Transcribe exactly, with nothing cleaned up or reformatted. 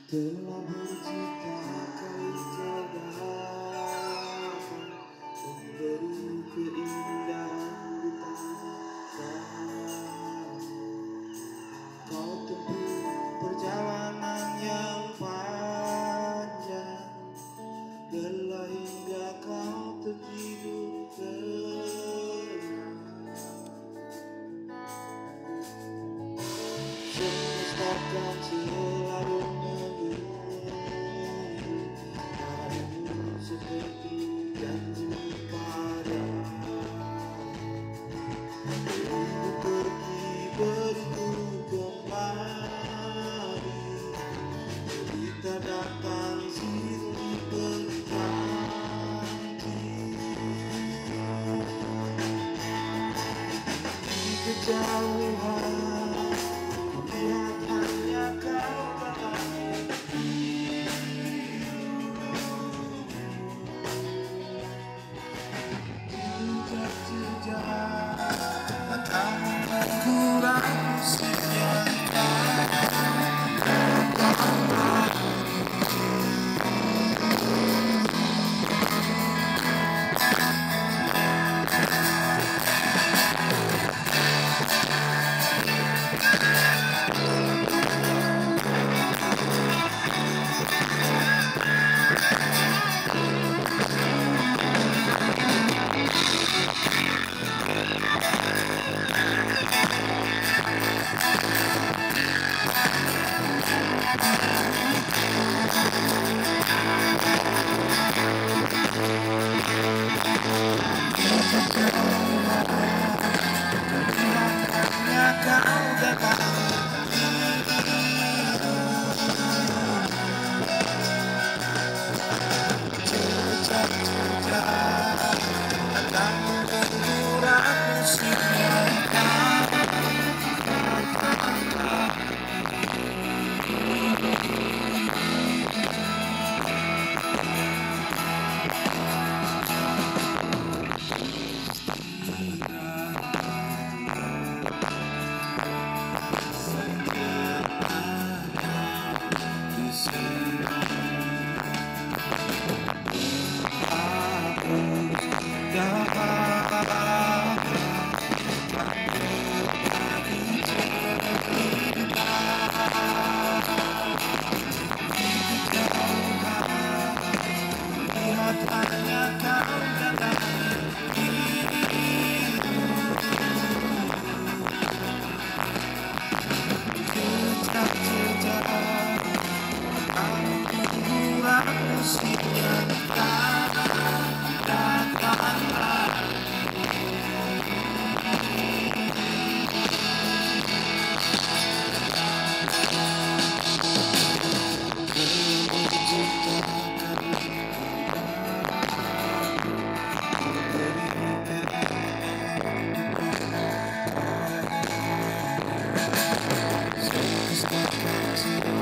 Telah berjuta kali coba memberi keindahan di tangan. Kau tempuh perjalanan yang panjang, lelah hingga kau tertidur tenang. Semesta kan selalu seperti janji padamu. Beribu pergi, beribu kembali, cerita datang silih berganti. Di kejauhan lihat hanya kau datang. Akan kurang musiknya. Stop.